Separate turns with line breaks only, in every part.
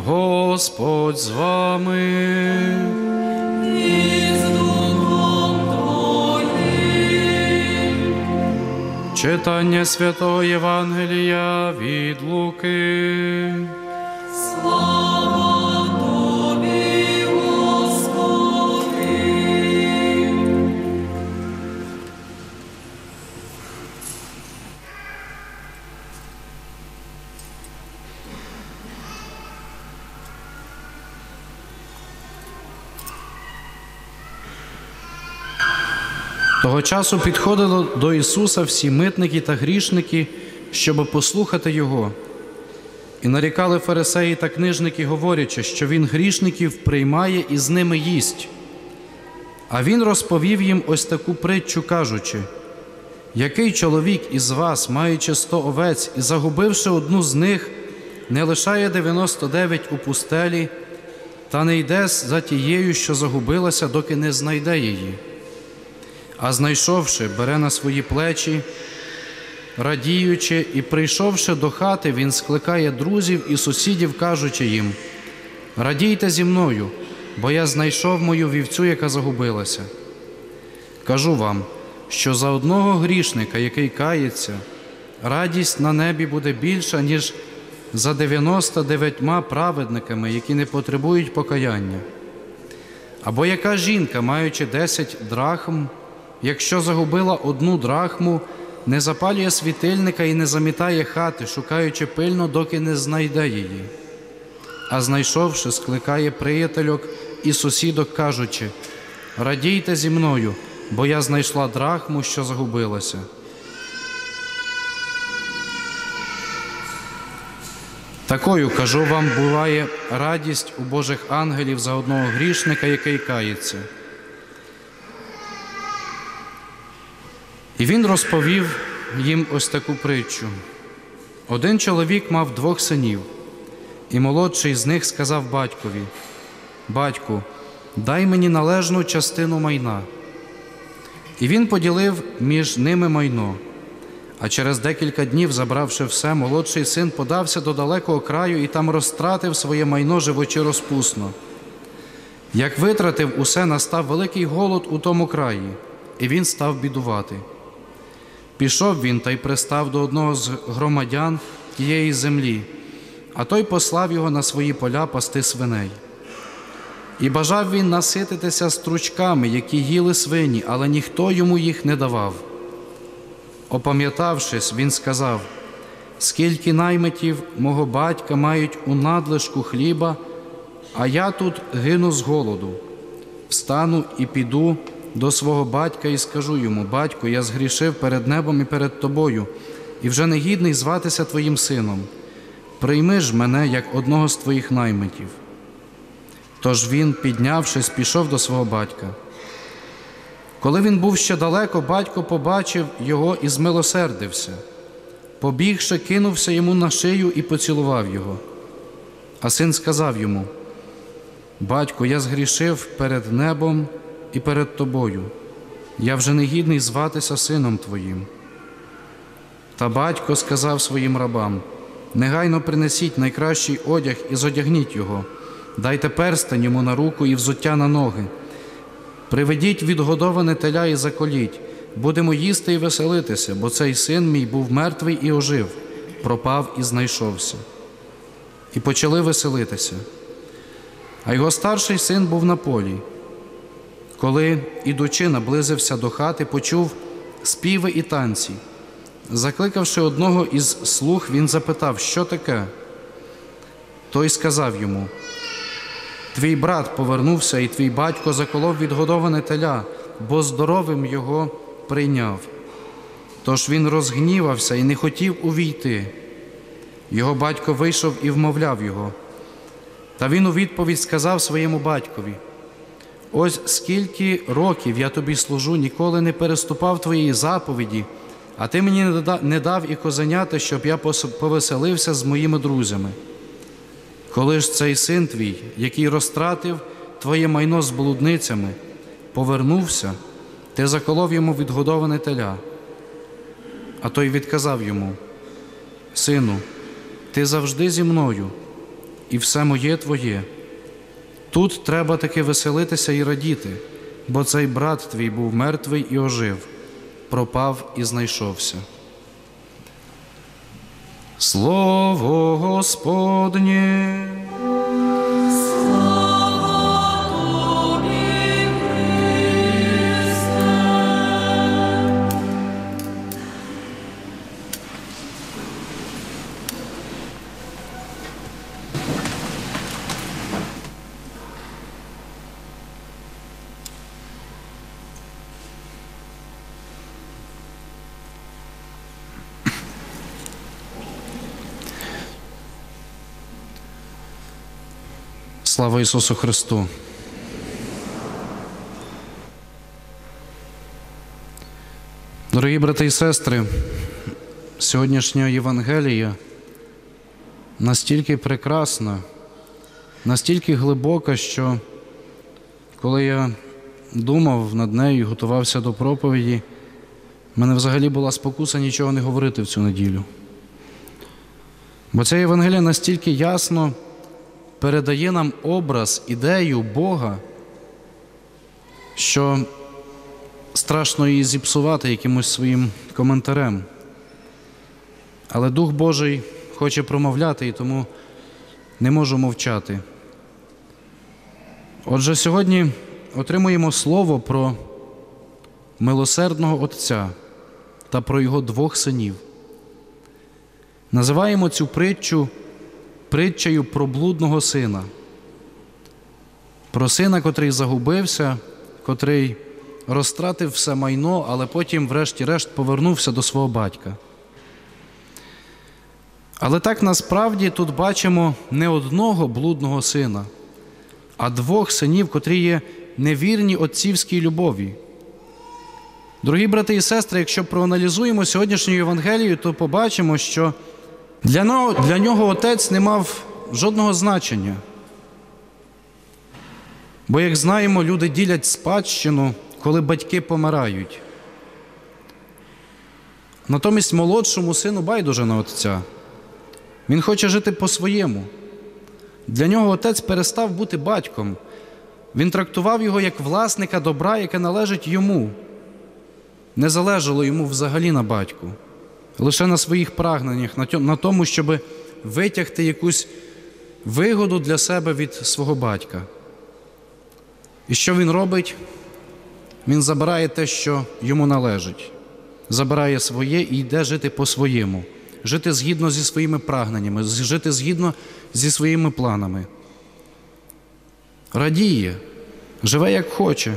Господь з вами.
І з Духом Твоїм.
Читання Святого Євангелія від Луки.
Слава Тобі, Господи!
Того часу підходили до Ісуса всі митники та грішники, щоб послухати Його. І нарікали фарисеї та книжники, говорячи, що Він грішників приймає і з ними їсть. А Він розповів їм ось таку притчу, кажучи: «Який чоловік із вас, маючи 100 овець і загубивши одну з них, не лишає 99 у пустелі та не йде за тією, що загубилася, доки не знайде її? А знайшовши, бере на свої плечі, радіючи, і прийшовши до хати, він скликає друзів і сусідів, кажучи їм: радійте зі мною, бо я знайшов мою вівцю, яка загубилася. Кажу вам, що за одного грішника, який кається, радість на небі буде більша, ніж за 99 праведниками, які не потребують покаяння. Або яка жінка, маючи 10 драхм, якщо загубила 1 драхму, не запалює світильника і не замітає хати, шукаючи пильно, доки не знайде її. А знайшовши, скликає приятельок і сусідок, кажучи: радійте зі мною, бо я знайшла драхму, що загубилася. Такою, кажу вам, буває радість у Божих ангелів за одного грішника, який кається». І він розповів їм ось таку притчу. Один чоловік мав 2 синів, і молодший з них сказав батькові: «Батьку, дай мені належну частину майна». І він поділив між ними майно. А через декілька днів, забравши все, молодший син подався до далекого краю і там розтратив своє майно, живучи розпусно. Як витратив усе, настав великий голод у тому краї, і він став бідувати. Пішов він та й пристав до одного з громадян тієї землі, а той послав його на свої поля пасти свиней. І бажав він насититися стручками, які їли свині, але ніхто йому їх не давав. Опам'ятавшись, він сказав: «Скільки наймитів мого батька мають у надлишку хліба, а я тут гину з голоду. Встану і піду до свого батька і скажу йому: батьку, я згрішив перед небом і перед тобою, і вже не гідний зватися твоїм сином. Прийми ж мене, як одного з твоїх наймитів». Тож він, піднявшись, пішов до свого батька. Коли він був ще далеко, батько побачив його і змилосердився. Побігши, кинувся йому на шию і поцілував його. А син сказав йому: «Батько, я згрішив перед небом і перед тобою. Я вже не гідний зватися сином твоїм». Та батько сказав своїм рабам: «Негайно принесіть найкращий одяг і зодягніть його, дайте перстень йому на руку і взуття на ноги. Приведіть відгодоване теля і заколіть, будемо їсти і веселитися, бо цей син мій був мертвий і ожив, пропав і знайшовся». І почали веселитися. А його старший син був на полі. Коли, ідучи, наблизився до хати, почув співи і танці. Закликавши одного із слуг, він запитав: «Що таке?» Той сказав йому: «Твій брат повернувся, і твій батько заколов відгодоване теля, бо здоровим його прийняв». Тож він розгнівався і не хотів увійти. Його батько вийшов і вмовляв його. Та він у відповідь сказав своєму батькові: «Ось скільки років я тобі служу, ніколи не переступав твоєї заповіді, а ти мені не дав і козеняти, щоб я повеселився з моїми друзями. Коли ж цей син твій, який розтратив твоє майно з блудницями, повернувся, ти заколов йому відгодоване теля». А той відказав йому: «Сину, ти завжди зі мною, і все моє твоє. Тут треба таки веселитися і радіти, бо цей брат твій був мертвий і ожив, пропав і знайшовся. Слово Господнє. Слава Ісусу Христу! Дорогі брати і сестри, сьогоднішня Євангелія настільки прекрасна, настільки глибока, що коли я думав над нею і готувався до проповіді, в мене взагалі була спокуса нічого не говорити в цю неділю. Бо ця Євангелія настільки ясно передає нам образ, ідею Бога, що страшно її зіпсувати якимось своїм коментарем. Але Дух Божий хоче промовляти, і тому не можу мовчати. Отже, сьогодні отримуємо слово про милосердного Отця та про Його двох синів. Називаємо цю притчу притчею про блудного сина. Про сина, котрий загубився, котрий розтратив все майно, але потім врешті-решт повернувся до свого батька. Але так насправді тут бачимо не одного блудного сина, а двох синів, котрі є невірні отцівській любові. Дорогі брати і сестри, якщо проаналізуємо сьогоднішню Євангелію, то побачимо, що для нього отець не мав жодного значення. Бо, як знаємо, люди ділять спадщину, коли батьки помирають. Натомість молодшому сину байдуже на отця. Він хоче жити по-своєму. Для нього отець перестав бути батьком. Він трактував його як власника добра, яке належить йому. Не залежало йому взагалі на батьку. Лише на своїх прагненнях, на тому, щоб витягти якусь вигоду для себе від свого батька. І що він робить? Він забирає те, що йому належить. Забирає своє і йде жити по-своєму. Жити згідно зі своїми прагненнями, жити згідно зі своїми планами. Радіє, живе як хоче.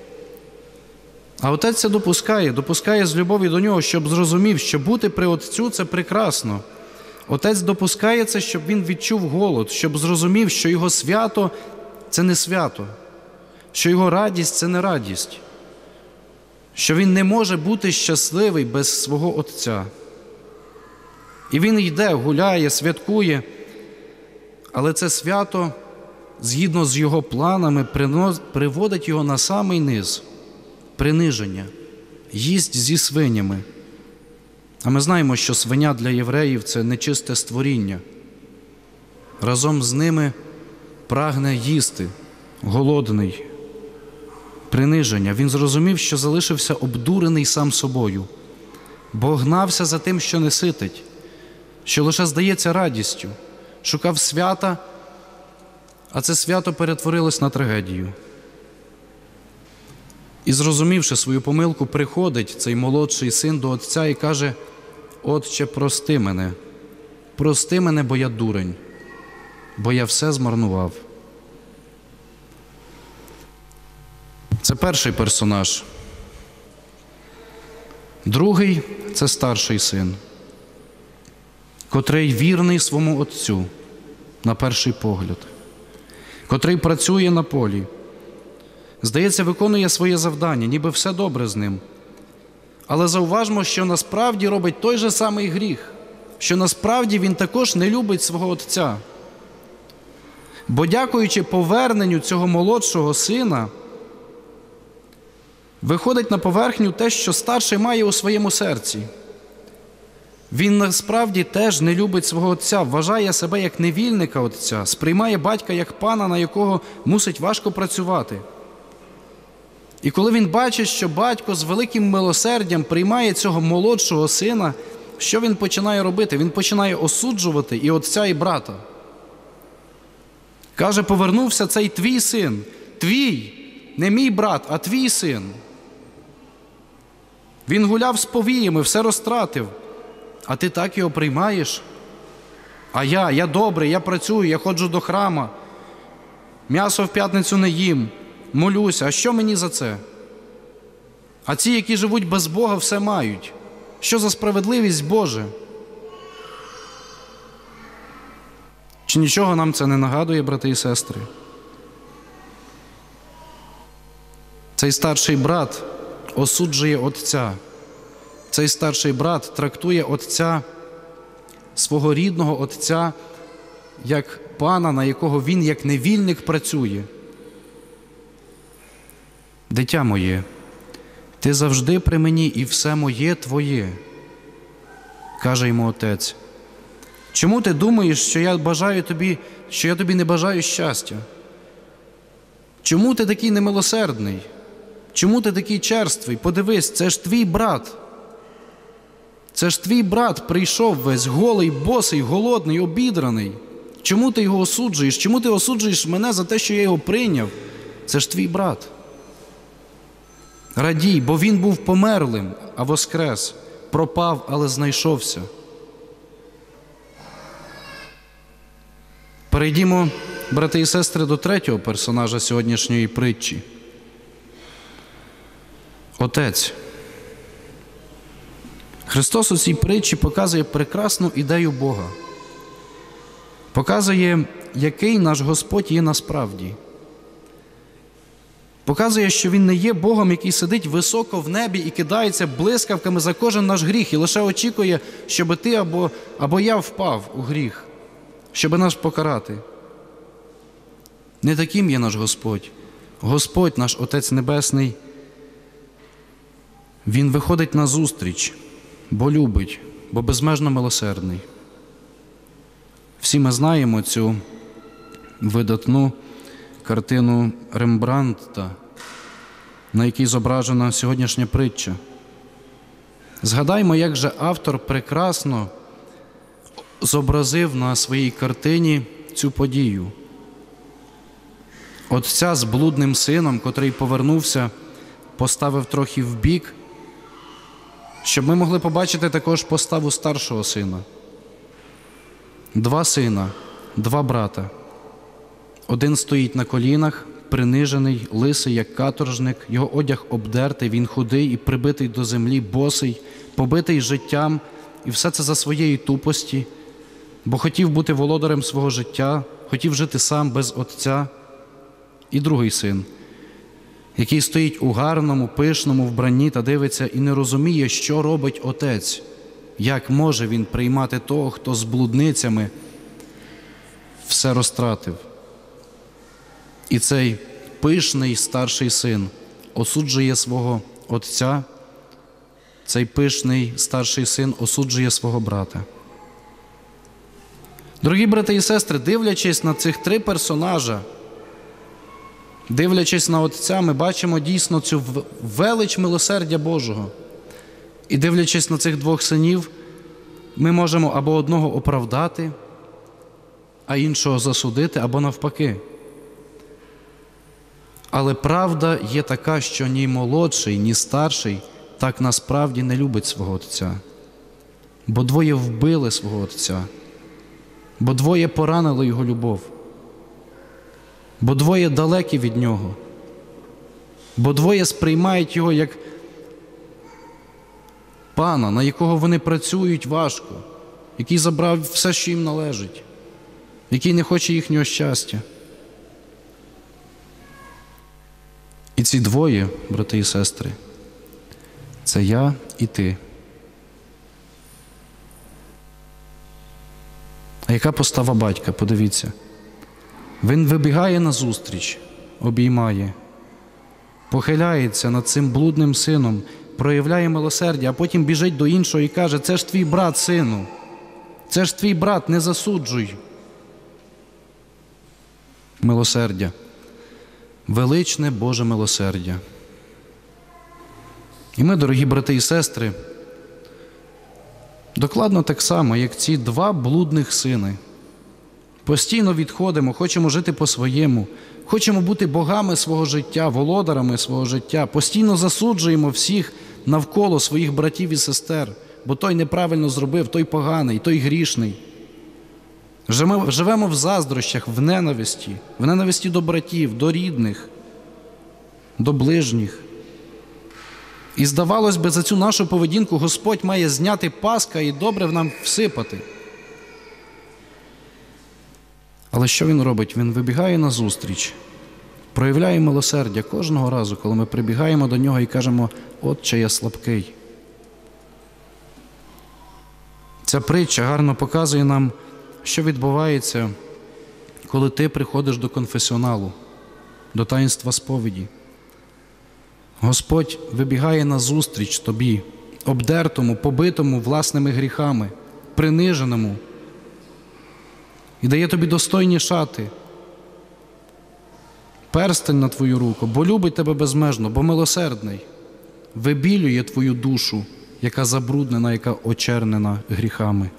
А отець це допускає з любові до нього, щоб зрозумів, що бути при отцю – це прекрасно. Отець допускає це, щоб він відчув голод, щоб зрозумів, що його свято – це не свято, що його радість – це не радість, що він не може бути щасливий без свого отця. І він йде, гуляє, святкує, але це свято, згідно з його планами, приводить його на самий низ – приниження, їсть зі свинями. А ми знаємо, що свиня для євреїв – це нечисте створіння. Разом з ними прагне їсти, голодний, приниження. Він зрозумів, що залишився обдурений сам собою, бо гнався за тим, що не ситить, що лише здається радістю, шукав свята, а це свято перетворилось на трагедію. І, зрозумівши свою помилку, приходить цей молодший син до отця і каже: «Отче, прости мене, бо я дурень, бо я все змарнував». Це перший персонаж. Другий – це старший син, котрий вірний своєму отцю, на перший погляд, котрий працює на полі, здається, виконує своє завдання, ніби все добре з ним. Але зауважмо, що насправді робить той же самий гріх, що насправді він також не любить свого отця. Бо дякуючи поверненню цього молодшого сина, виходить на поверхню те, що старший має у своєму серці. Він насправді теж не любить свого отця, вважає себе як невільника отця, сприймає батька як пана, на якого мусить важко працювати. І коли він бачить, що батько з великим милосердям приймає цього молодшого сина, що він починає робити? Він починає осуджувати і отця, і брата. Каже, повернувся цей твій син, твій, не мій брат, а твій син. Він гуляв з повіями, все розтратив, а ти так його приймаєш? А я добрий, я працюю, я ходжу до храму, м'ясо в п'ятницю не їм, молюся, а що мені за це? А ці, які живуть без Бога, все мають. Що за справедливість Божа? Чи нічого нам це не нагадує, брати і сестри? Цей старший брат осуджує отця. Цей старший брат трактує отця, свого рідного отця, як пана, на якого він, як невільник, працює. Дитя моє, ти завжди при мені, і все моє твоє, каже йому отець. Чому ти думаєш, що я тобі не бажаю щастя? Чому ти такий немилосердний? Чому ти такий черствий? Подивись, це ж твій брат. Це ж твій брат прийшов весь голий, босий, голодний, обідраний. Чому ти його осуджуєш? Чому ти осуджуєш мене за те, що я його прийняв? Це ж твій брат. Радій, бо він був померлим, а воскрес. Пропав, але знайшовся. Перейдімо, брати і сестри, до третього персонажа сьогоднішньої притчі. Отець. Христос у цій притчі показує прекрасну ідею Бога. Показує, який наш Господь є насправді. Показує, що Він не є Богом, який сидить високо в небі і кидається блискавками за кожен наш гріх і лише очікує, щоб ти або я впав у гріх, щоб нас покарати. Не таким є наш Господь. Господь, наш Отець Небесний, Він виходить назустріч, бо любить, бо безмежно милосердний. Всі ми знаємо цю видатну картину Рембрандта, на якій зображена сьогоднішня притча. Згадаймо, як же автор прекрасно зобразив на своїй картині цю подію. Отця з блудним сином, котрий повернувся, поставив трохи вбік, щоб ми могли побачити також поставу старшого сина. Два сина, два брата. Один стоїть на колінах, принижений, лисий, як каторжник, його одяг обдертий, він худий і прибитий до землі, босий, побитий життям, і все це за своєї тупості, бо хотів бути володарем свого життя, хотів жити сам без отця. І другий син, який стоїть у гарному, пишному вбранні та дивиться і не розуміє, що робить отець, як може він приймати того, хто з блудницями все розтратив. І цей пишний старший син осуджує свого отця, цей пишний старший син осуджує свого брата. Дорогі брати і сестри, дивлячись на цих три персонажа, дивлячись на Отця, ми бачимо дійсно цю велич милосердя Божого. І дивлячись на цих двох синів, ми можемо або одного оправдати, а іншого засудити, або навпаки. Але правда є така, що ні молодший, ні старший так насправді не любить свого Отця. Бо двоє вбили свого Отця, бо двоє поранили його любов, бо двоє далекі від нього, бо двоє сприймають його як пана, на якого вони працюють важко, який забрав все, що їм належить, який не хоче їхнього щастя. І ці двоє, брати і сестри, це я і ти. А яка постава батька? Подивіться. Він вибігає назустріч, обіймає, похиляється над цим блудним сином, проявляє милосердя, а потім біжить до іншого і каже: це ж твій брат, сину, це ж твій брат, не засуджуй. Милосердя. Величне Боже милосердя. І ми, дорогі брати і сестри, докладно так само, як ці два блудних сини. Постійно відходимо, хочемо жити по-своєму, хочемо бути богами свого життя, володарами свого життя, постійно засуджуємо всіх навколо своїх братів і сестер, бо той неправильно зробив, той поганий, той грішний. Живемо в заздрощах, в ненависті до братів, до рідних, до ближніх. І здавалось би, за цю нашу поведінку Господь має зняти паска і добре в нам всипати. Але що Він робить? Він вибігає назустріч, проявляє милосердя кожного разу, коли ми прибігаємо до Нього і кажемо: «Отче, я слабкий». Ця притча гарно показує нам, що відбувається, коли ти приходиш до конфесіоналу, до таїнства сповіді. Господь вибігає назустріч тобі, обдертому, побитому власними гріхами, приниженому, і дає тобі достойні шати, перстень на твою руку, бо любить тебе безмежно, бо милосердний, вибілює твою душу, яка забруднена, яка очернена гріхами.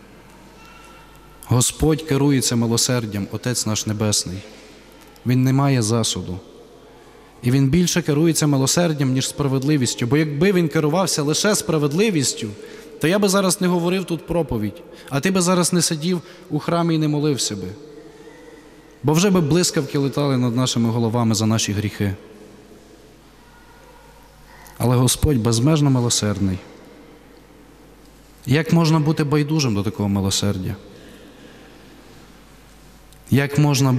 Господь керується милосердям, Отець наш Небесний. Він не має засуду. І Він більше керується милосердям, ніж справедливістю. Бо якби Він керувався лише справедливістю, то я би зараз не говорив тут проповідь, а ти би зараз не сидів у храмі і не молився би. Бо вже би блискавки летали над нашими головами за наші гріхи. Але Господь безмежно милосердний. Як можна бути байдужим до такого милосердя? Як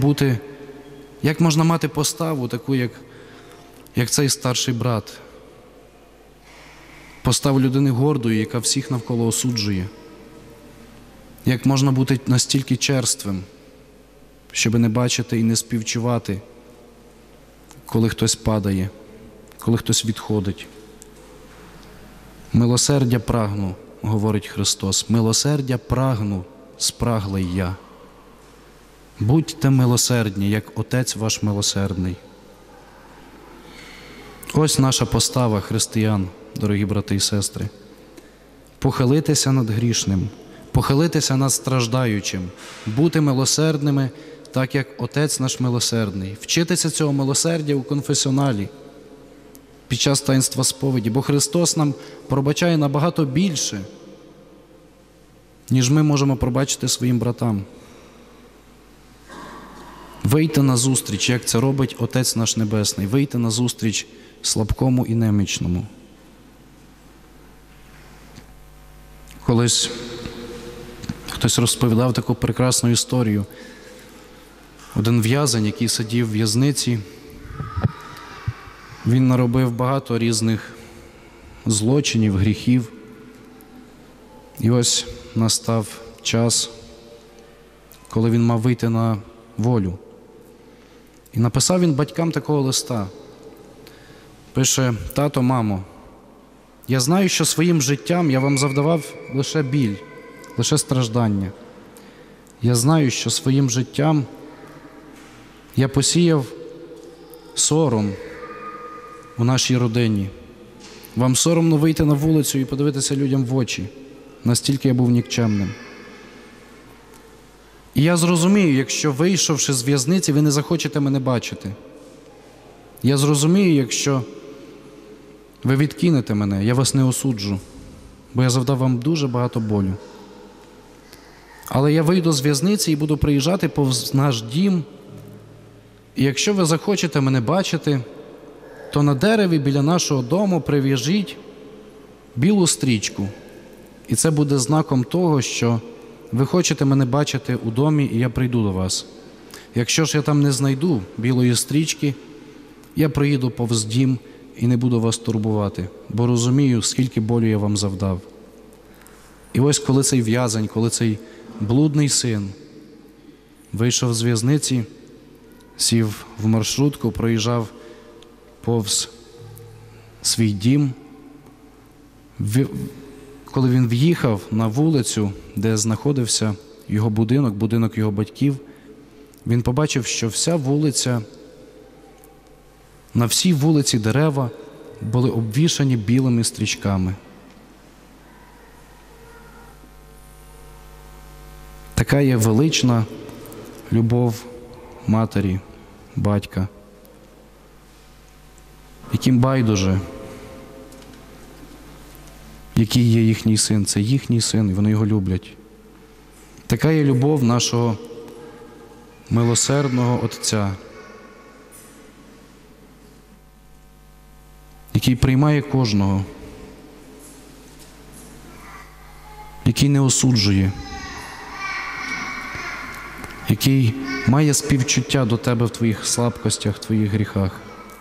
можна мати поставу таку, як цей старший брат? Поставу людини гордої, яка всіх навколо осуджує. Як можна бути настільки черствим, щоб не бачити і не співчувати, коли хтось падає, коли хтось відходить? Милосердя прагну, говорить Христос, милосердя прагну, спраглий я. Будьте милосердні, як Отець ваш милосердний. Ось наша постава християн, дорогі брати і сестри. Похилитися над грішним, похилитися над страждаючим, бути милосердними, так як Отець наш милосердний, вчитися цього милосердя у конфесіоналі під час таїнства сповіді, бо Христос нам пробачає набагато більше, ніж ми можемо пробачити своїм братам. Вийти на зустріч, як це робить Отець наш Небесний, вийти на зустріч слабкому і немічному. Колись хтось розповідав таку прекрасну історію. Один в'язень, який сидів в в'язниці, він наробив багато різних злочинів, гріхів. І ось настав час, коли він мав вийти на волю. І написав він батькам такого листа. Пише: «Тато, мамо, я знаю, що своїм життям я вам завдавав лише біль, лише страждання. Я знаю, що своїм життям я посіяв сором у нашій родині. Вам соромно вийти на вулицю і подивитися людям в очі, настільки я був нікчемним. І я зрозумію, якщо, вийшовши з в'язниці, ви не захочете мене бачити. Я зрозумію, якщо ви відкинете мене, я вас не осуджу, бо я завдав вам дуже багато болю. Але я вийду з в'язниці і буду приїжджати повз наш дім, і якщо ви захочете мене бачити, то на дереві біля нашого дому прив'яжіть білу стрічку. І це буде знаком того, що ви хочете мене бачити у домі, і я прийду до вас. Якщо ж я там не знайду білої стрічки, я приїду повз дім і не буду вас турбувати, бо розумію, скільки болю я вам завдав». І ось коли цей в'язень, коли цей блудний син вийшов з в'язниці, сів в маршрутку, проїжджав повз свій дім, Коли він в'їхав на вулицю, де знаходився його будинок, будинок його батьків, він побачив, що вся вулиця, на всій вулиці дерева були обвішані білими стрічками. Така є велична любов матері, батька, яким байдуже, який є їхній син. Це їхній син, і вони його люблять. Така є любов нашого милосердного Отця, який приймає кожного, який не осуджує, який має співчуття до тебе в твоїх слабкостях, в твоїх гріхах.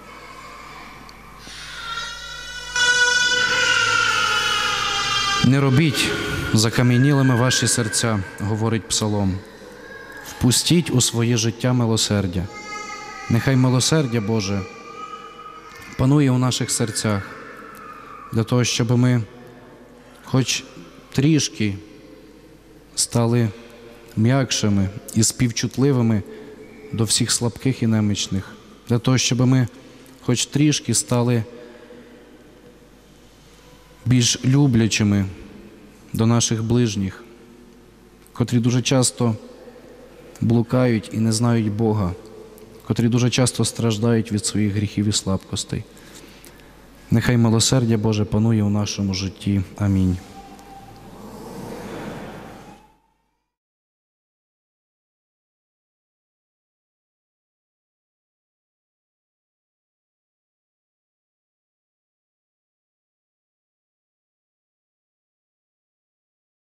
«Не робіть закам'янілими ваші серця», – говорить Псалом. «Впустіть у своє життя милосердя». Нехай милосердя Боже панує у наших серцях, для того, щоб ми хоч трішки стали м'якшими і співчутливими до всіх слабких і немічних, для того, щоб ми хоч трішки стали більш люблячими до наших ближніх, котрі дуже часто блукають і не знають Бога, котрі дуже часто страждають від своїх гріхів і слабкостей. Нехай милосердя Боже панує у нашому житті. Амінь.